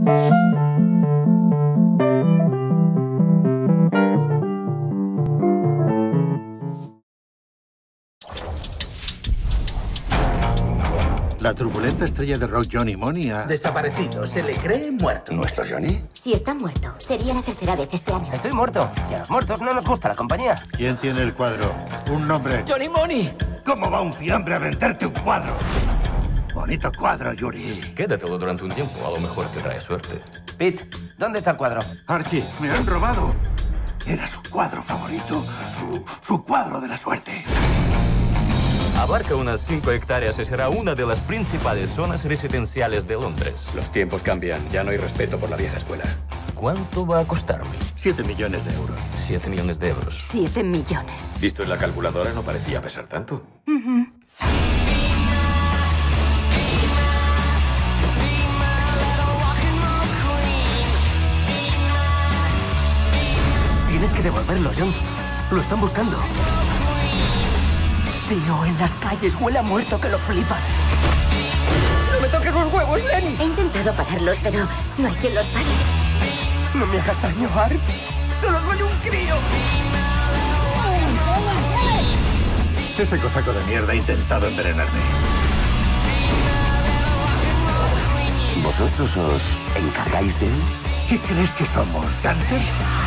La turbulenta estrella de rock Johnny Money ha... Desaparecido. Se le cree muerto. ¿Nuestro Johnny? Si está muerto, sería la tercera vez este año. Estoy muerto. Y a los muertos no nos gusta la compañía. ¿Quién tiene el cuadro? Un nombre. ¡Johnny Money! ¿Cómo va un fiambre a venderte un cuadro? Bonito cuadro, Yuri. Quédatelo durante un tiempo, a lo mejor te trae suerte. Pete, ¿dónde está el cuadro? Archie, me han robado. Era su cuadro favorito. Su cuadro de la suerte. Abarca unas 5 hectáreas y será una de las principales zonas residenciales de Londres. Los tiempos cambian. Ya no hay respeto por la vieja escuela. ¿Cuánto va a costarme? 7 millones de euros. 7 millones de euros. 7 millones. Visto en la calculadora, no parecía pesar tanto. Tienes que devolverlo, John. Lo están buscando. Tío, en las calles huele a muerto que lo flipas. ¡No me toques los huevos, Lenny! He intentado pararlos, pero no hay quien los pare. No me hagas daño, Art. ¡Solo soy un crío! Ese cosaco de mierda ha intentado envenenarme. ¿Vosotros os encargáis de él? ¿Qué crees que somos, gángsters?